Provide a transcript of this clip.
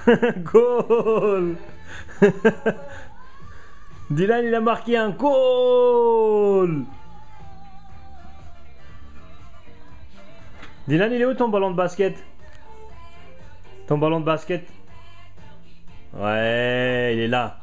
Goal. Dilan, il a marqué un goal. Dilan, il est où ton ballon de basket? Ton ballon de basket? Ouais, il est là.